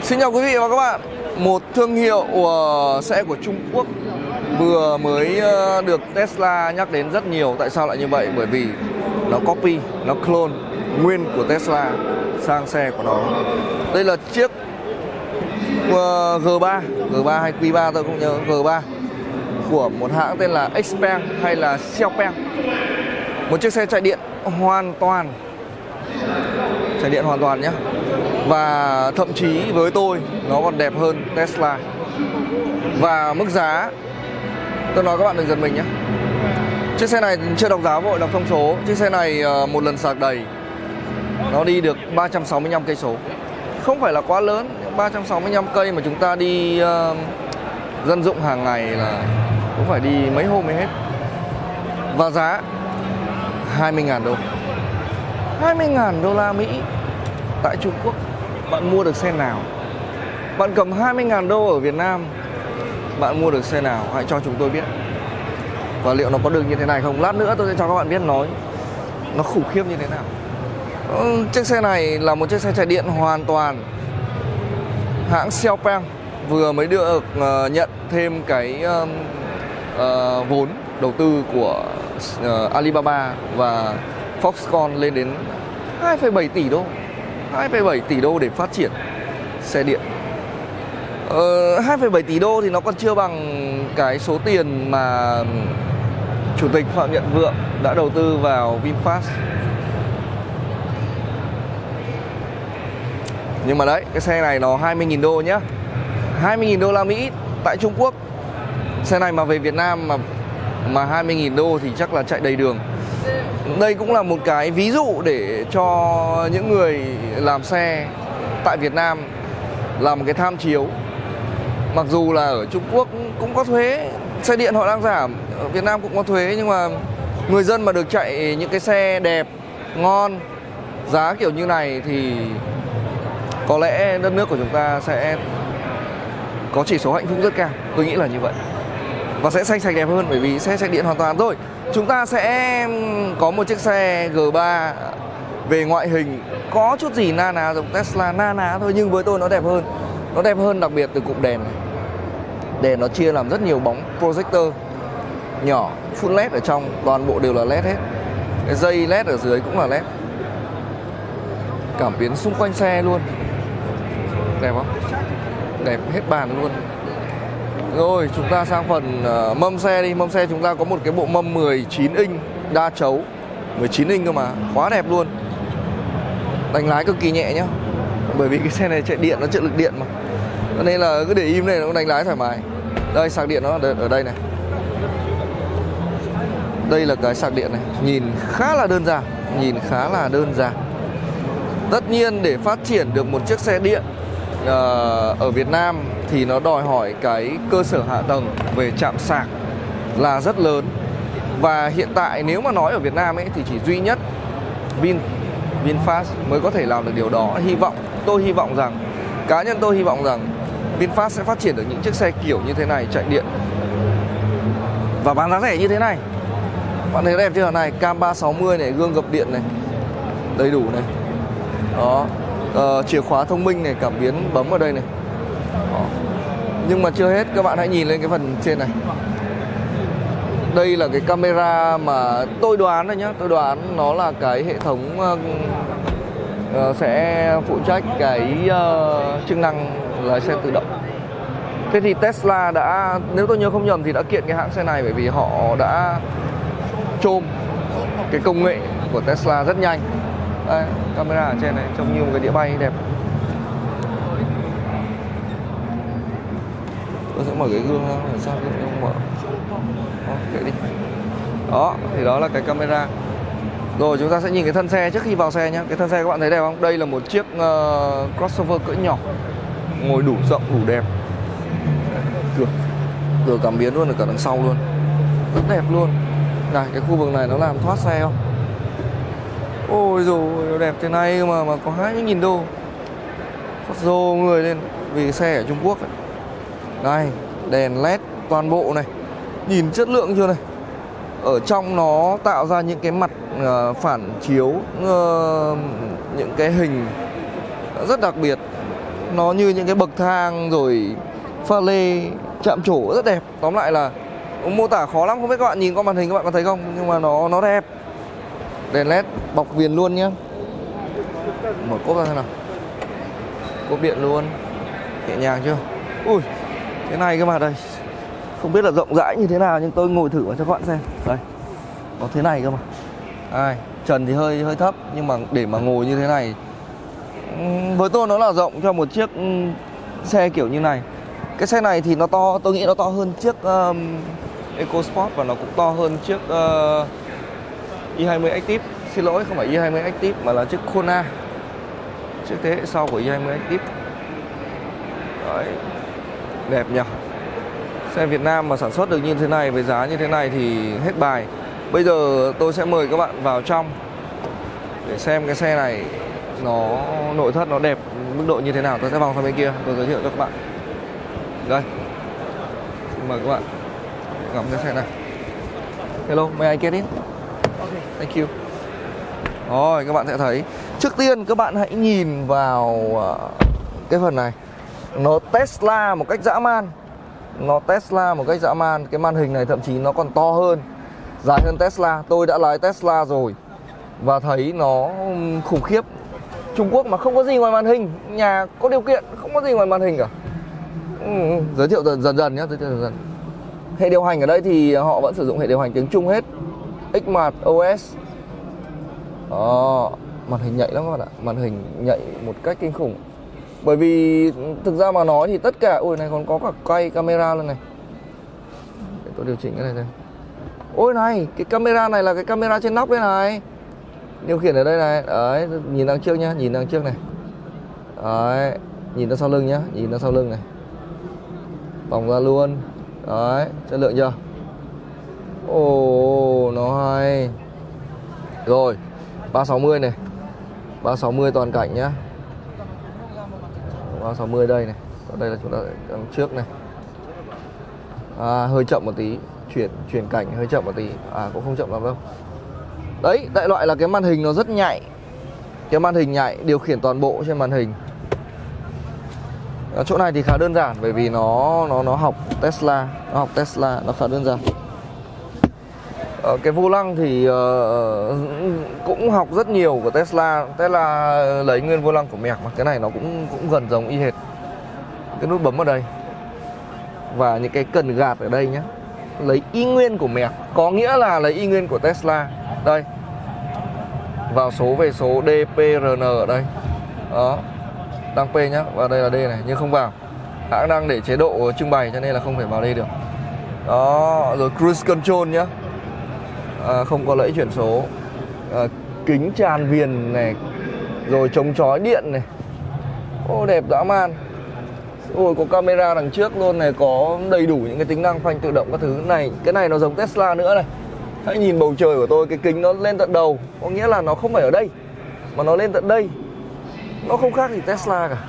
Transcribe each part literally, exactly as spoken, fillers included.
Xin chào quý vị và các bạn. Một thương hiệu uh, xe của Trung Quốc vừa mới uh, được Tesla nhắc đến rất nhiều. Tại sao lại như vậy? Bởi vì nó copy, nó clone nguyên của Tesla sang xe của nó. Đây là chiếc uh, G ba, G ba hay Q ba tôi không nhớ, G ba của một hãng tên là Xpeng hay là Xiaopeng. Một chiếc xe chạy điện hoàn toàn, chạy điện hoàn toàn nhé. Và thậm chí với tôi nó còn đẹp hơn Tesla. Và mức giá, tôi nói các bạn đừng giật mình nhé. Chiếc xe này chưa đọc giá vội, đọc thông số. Chiếc xe này một lần sạc đầy nó đi được ba trăm sáu mươi lăm cây số. Không phải là quá lớn, ba trăm sáu mươi lăm cây mà chúng ta đi uh, dân dụng hàng ngày là cũng phải đi mấy hôm mới hết. Và giá hai mươi nghìn đô, hai mươi nghìn đô la Mỹ tại Trung Quốc. Bạn mua được xe nào? Bạn cầm hai mươi nghìn đô ở Việt Nam, bạn mua được xe nào? Hãy cho chúng tôi biết. Và liệu nó có được như thế này không? Lát nữa tôi sẽ cho các bạn biết nói nó khủng khiếp như thế nào. ừ, Chiếc xe này là một chiếc xe chạy điện hoàn toàn. Hãng Xiaopeng vừa mới được uh, nhận thêm cái uh, uh, vốn đầu tư của uh, Alibaba và Foxconn lên đến hai phẩy bảy tỷ đô. hai phẩy bảy tỷ đô để phát triển xe điện. ờ, hai phẩy bảy tỷ đô thì nó còn chưa bằng cái số tiền mà Chủ tịch Phạm Nhật Vượng đã đầu tư vào VinFast. Nhưng mà đấy, cái xe này nó hai mươi nghìn đô nhá, hai mươi nghìn đô la Mỹ tại Trung Quốc. Xe này mà về Việt Nam mà mà hai mươi nghìn đô thì chắc là chạy đầy đường. Đây cũng là một cái ví dụ để cho những người làm xe tại Việt Nam làm một cái tham chiếu. Mặc dù là ở Trung Quốc cũng có thuế, xe điện họ đang giảm, ở Việt Nam cũng có thuế, nhưng mà người dân mà được chạy những cái xe đẹp, ngon, giá kiểu như này thì có lẽ đất nước của chúng ta sẽ có chỉ số hạnh phúc rất cao. Tôi nghĩ là như vậy. Và sẽ xanh sạch đẹp hơn, bởi vì xe chạy điện hoàn toàn thôi. Chúng ta sẽ có một chiếc xe G ba về ngoại hình có chút gì na ná giống Tesla, na ná thôi, nhưng với tôi nó đẹp hơn. Nó đẹp hơn đặc biệt từ cụm đèn này. Đèn nó chia làm rất nhiều bóng projector nhỏ, full led ở trong, toàn bộ đều là led hết. Cái dây led ở dưới cũng là led. Cảm biến xung quanh xe luôn. Đẹp không? Đẹp hết bàn luôn. Rồi chúng ta sang phần uh, mâm xe đi. Mâm xe chúng ta có một cái bộ mâm mười chín inch đa chấu, mười chín inch cơ mà, quá đẹp luôn. Đánh lái cực kỳ nhẹ nhá, bởi vì cái xe này chạy điện, nó trợ lực điện mà, cho nên là cứ để im này nó đánh lái thoải mái. Đây, sạc điện nó ở đây này. Đây là cái sạc điện này, nhìn khá là đơn giản, nhìn khá là đơn giản. Tất nhiên để phát triển được một chiếc xe điện uh, ở Việt Nam thì nó đòi hỏi cái cơ sở hạ tầng về trạm sạc là rất lớn. Và hiện tại nếu mà nói ở Việt Nam ấy thì chỉ duy nhất Vin, VinFast mới có thể làm được điều đó. Hy vọng, tôi hy vọng rằng, cá nhân tôi hy vọng rằng VinFast sẽ phát triển được những chiếc xe kiểu như thế này, chạy điện và bán giá rẻ như thế này. Bạn thấy đẹp chưa? Này, cam ba sáu mươi này, gương gập điện này, đầy đủ này. Đó, uh, chìa khóa thông minh này, cảm biến bấm ở đây này. Đó. Nhưng mà chưa hết, các bạn hãy nhìn lên cái phần trên này. Đây là cái camera mà tôi đoán thôi nhá, tôi đoán nó là cái hệ thống uh, uh, sẽ phụ trách cái uh, chức năng lái xe tự động. Thế thì Tesla đã, nếu tôi nhớ không nhầm thì đã kiện cái hãng xe này, bởi vì họ đã chôm cái công nghệ của Tesla rất nhanh. Đây, camera ở trên này trông như một cái đĩa bay đẹp. Tôi sẽ mở cái gương ra, sao gương không mở? Đó, kệ đi. Đó, thì đó là cái camera. Rồi chúng ta sẽ nhìn cái thân xe trước khi vào xe nhé. Cái thân xe các bạn thấy đẹp không? Đây là một chiếc uh, crossover cỡ nhỏ, ngồi đủ rộng, đủ đẹp. Cửa, cửa cảm biến luôn ở cả đằng sau luôn, rất đẹp luôn. Này, cái khu vực này nó làm thoát xe không? Ôi dồi, đẹp thế này mà mà có hai mươi nghìn đô. Phát rồ người lên vì cái xe ở Trung Quốc ấy. Đây, đèn led toàn bộ này, nhìn chất lượng chưa này. Ở trong nó tạo ra những cái mặt uh, phản chiếu, uh, những cái hình rất đặc biệt. Nó như những cái bậc thang rồi pha lê chạm trổ rất đẹp. Tóm lại là mô tả khó lắm, không biết các bạn nhìn qua màn hình các bạn có thấy không, nhưng mà nó nó đẹp. Đèn led bọc viền luôn nhé. Mở cốp ra xem nào. Cốp điện luôn. Nhẹ nhàng chưa? Ui, thế này cơ mà đây. Không biết là rộng rãi như thế nào nhưng tôi ngồi thử cho các bạn xem. Đây. Có thế này cơ mà. Ai, trần thì hơi hơi thấp nhưng mà để mà ngồi như thế này với tôi nó là rộng cho một chiếc xe kiểu như này. Cái xe này thì nó to, tôi nghĩ nó to hơn chiếc um, EcoSport và nó cũng to hơn chiếc uh, i hai mươi Active. Xin lỗi, không phải i hai mươi Active mà là chiếc Kona, chiếc thế hệ sau của i hai mươi Active. Đấy, đẹp nhỉ. Xe Việt Nam mà sản xuất được như thế này với giá như thế này thì hết bài. Bây giờ tôi sẽ mời các bạn vào trong để xem cái xe này nó nội thất nó đẹp mức độ như thế nào. Tôi sẽ vòng sang bên kia tôi giới thiệu cho các bạn. Đây, xin mời các bạn ngắm cái xe này. Hello, may I get in? Okay, thank you. Rồi, các bạn sẽ thấy. Trước tiên các bạn hãy nhìn vào cái phần này. Nó Tesla một cách dã man. Nó Tesla một cách dã man. Cái màn hình này thậm chí nó còn to hơn, dài hơn Tesla. Tôi đã lái Tesla rồi và thấy nó khủng khiếp. Trung Quốc mà không có gì ngoài màn hình. Nhà có điều kiện không có gì ngoài màn hình cả. ừ, Giới thiệu dần dần, dần nhé, giới thiệu dần dần. Hệ điều hành ở đây thì họ vẫn sử dụng hệ điều hành tiếng Trung hết. Xmart ô ét. Đó, màn hình nhạy lắm các bạn ạ. Màn hình nhạy một cách kinh khủng. Bởi vì thực ra mà nói thì tất cả... Ôi này còn có cả quay camera luôn này. Để tôi điều chỉnh cái này thôi. Ôi này, cái camera này là cái camera trên nóc đây này. Điều khiển ở đây này. Đấy, nhìn đằng trước nhá, nhìn đằng trước này. Đấy, nhìn ra sau lưng nhá, nhìn ra sau lưng này. Vòng ra luôn. Đấy, chất lượng chưa? Ồ, nó hay. Rồi, ba sáu mươi này. ba sáu mươi toàn cảnh nhá. ba sáu mươi đây này. Ở đây là chúng ta đằng trước này. À, hơi chậm một tí. Chuyển chuyển cảnh hơi chậm một tí. À, cũng không chậm lắm đâu. Đấy, đại loại là cái màn hình nó rất nhạy. Cái màn hình nhạy, điều khiển toàn bộ trên màn hình. Ở chỗ này thì khá đơn giản bởi vì nó nó nó học Tesla, nó học Tesla, nó khá đơn giản. Ở cái vô lăng thì uh, cũng học rất nhiều của Tesla. Tesla lấy nguyên vô lăng của Merc mà cái này nó cũng cũng gần giống y hệt. Cái nút bấm ở đây và những cái cần gạt ở đây nhé, lấy y nguyên của Merc, có nghĩa là lấy y nguyên của Tesla. Đây, vào số về số đê pê rờ en ở đây. Đó, đăng P nhá, và đây là D này nhưng không vào. Hãng đang để chế độ trưng bày cho nên là không thể vào đây được. Đó, rồi cruise control nhá. À, không có lẫy chuyển số. À, kính tràn viền này, rồi chống chói điện này. Ô, đẹp dã man. Ôi, có camera đằng trước luôn này, có đầy đủ những cái tính năng phanh tự động các thứ này. Cái này nó giống Tesla nữa này. Hãy nhìn bầu trời của tôi, cái kính nó lên tận đầu, có nghĩa là nó không phải ở đây mà nó lên tận đây. Nó không khác gì Tesla cả.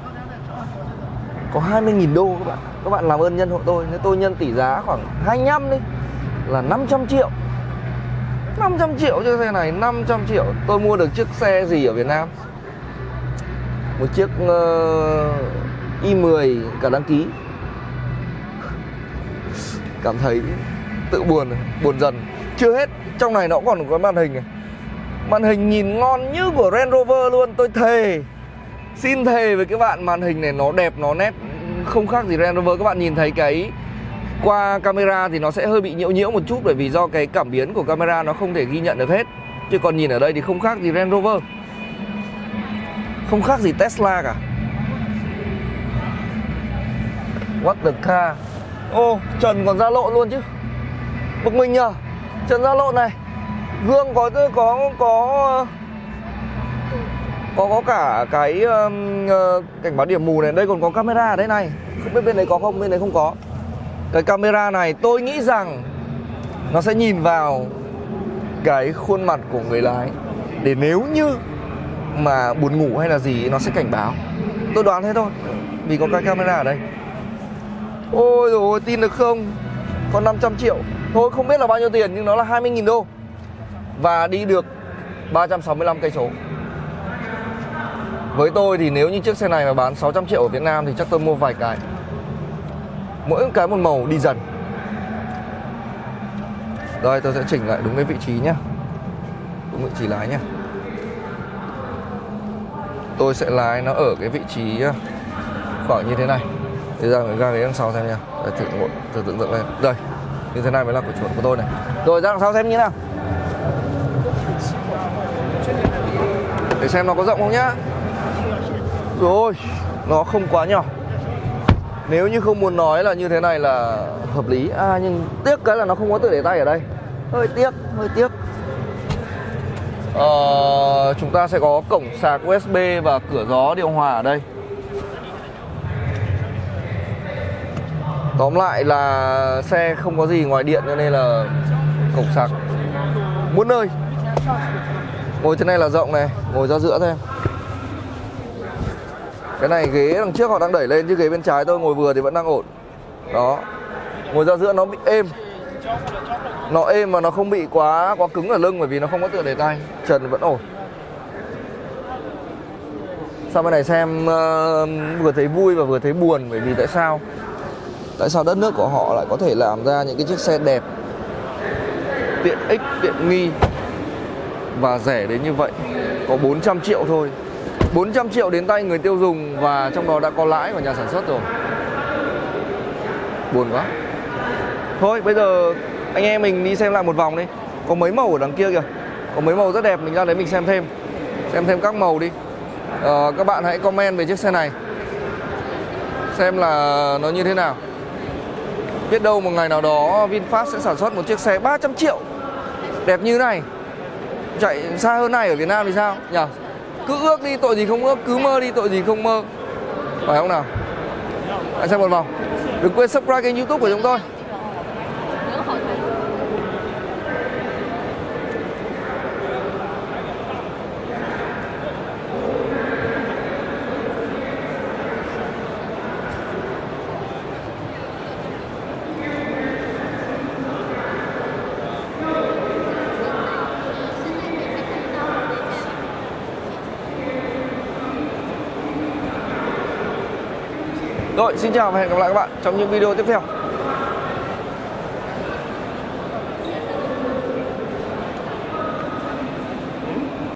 Có hai mươi nghìn đô các bạn. Các bạn làm ơn nhân hộ tôi. Nếu tôi nhân tỷ giá khoảng hai mươi lăm đi là năm trăm triệu. năm trăm triệu cho xe này, năm trăm triệu. Tôi mua được chiếc xe gì ở Việt Nam? Một chiếc uh, i mười cả đăng ký. Cảm thấy tự buồn, buồn dần. Chưa hết, trong này nó còn có màn hình này. Màn hình nhìn ngon như của Range Rover luôn. Tôi thề, xin thề với các bạn, màn hình này nó đẹp, nó nét, không khác gì Range Rover. Các bạn nhìn thấy cái qua camera thì nó sẽ hơi bị nhiễu nhiễu một chút, bởi vì do cái cảm biến của camera nó không thể ghi nhận được hết. Chứ còn nhìn ở đây thì không khác gì Range Rover, không khác gì Tesla cả. What the car. Ô, oh, trần còn ra lộn luôn chứ. Bực mình nhờ. Trần ra lộn này. Gương có có có có có cả cái um, uh, cảnh báo điểm mù này. Đây còn có camera ở đây này. Không biết bên đấy có không, bên đấy không có. Cái camera này tôi nghĩ rằng nó sẽ nhìn vào cái khuôn mặt của người lái, để nếu như mà buồn ngủ hay là gì nó sẽ cảnh báo. Tôi đoán thế thôi, vì có cái camera ở đây. Ôi dồi ôi, tin được không? Còn năm trăm triệu. Thôi không biết là bao nhiêu tiền nhưng nó là hai mươi nghìn đô. Và đi được ba trăm sáu mươi lăm cây số. Với tôi thì nếu như chiếc xe này mà bán sáu trăm triệu ở Việt Nam thì chắc tôi mua vài cái. Mỗi cái một màu đi dần. Rồi tôi sẽ chỉnh lại đúng cái vị trí nhé. Đúng vị trí lái nhé. Tôi sẽ lái nó ở cái vị trí khoảng như thế này. Để ra cái ga ghế đằng sau xem nha. Để thử, thử tưởng tượng lên. Đây, như thế này mới là của chuẩn của tôi này. Rồi ra đằng sau xem như thế nào. Để xem nó có rộng không nhá. Rồi, nó không quá nhỏ. Nếu như không muốn nói là như thế này là hợp lý. À nhưng tiếc cái là nó không có tựa để tay ở đây. Hơi tiếc, hơi tiếc. Ờ, chúng ta sẽ có cổng sạc u ét bê và cửa gió điều hòa ở đây. Tóm lại là xe không có gì ngoài điện cho nên là cổng sạc muôn nơi. Ngồi trên này là rộng này, ngồi ra giữa thôi. Cái này ghế đằng trước họ đang đẩy lên chứ ghế bên trái tôi ngồi vừa thì vẫn đang ổn. Đó. Ngồi ra giữa nó bị êm. Nó êm mà nó không bị quá quá cứng ở lưng bởi vì nó không có tựa để tay. Trần vẫn ổn. Sau bên này xem uh, vừa thấy vui và vừa thấy buồn bởi vì tại sao? Tại sao đất nước của họ lại có thể làm ra những cái chiếc xe đẹp, tiện ích, tiện nghi và rẻ đến như vậy? Có bốn trăm triệu thôi. bốn trăm triệu đến tay người tiêu dùng và trong đó đã có lãi của nhà sản xuất rồi. Buồn quá. Thôi bây giờ anh em mình đi xem lại một vòng đi. Có mấy màu ở đằng kia kìa. Có mấy màu rất đẹp, mình ra đấy mình xem thêm. Xem thêm các màu đi. Ờ, các bạn hãy comment về chiếc xe này. Xem là nó như thế nào. Biết đâu một ngày nào đó VinFast sẽ sản xuất một chiếc xe ba trăm triệu đẹp như này, chạy xa hơn này ở Việt Nam thì sao nhỉ? Cứ ước đi tội gì không ước, cứ mơ đi tội gì không mơ. Phải không nào? Hãy xem một vòng. Đừng quên subscribe kênh YouTube của chúng tôi. Rồi, xin chào và hẹn gặp lại các bạn trong những video tiếp theo.